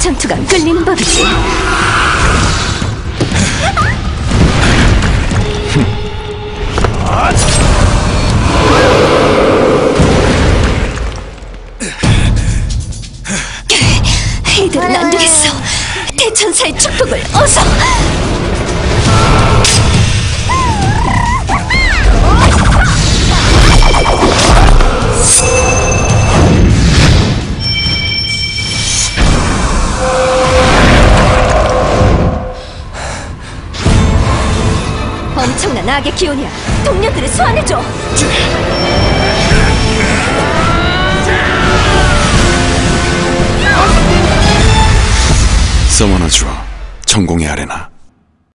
상투가 끌리는 법이지. 이대로는 안 되겠어. 대천사의 축복을 어서! 엄청난 악의 기운이야. 동료들을 소환해줘. 서머너즈와 천공의 아레나.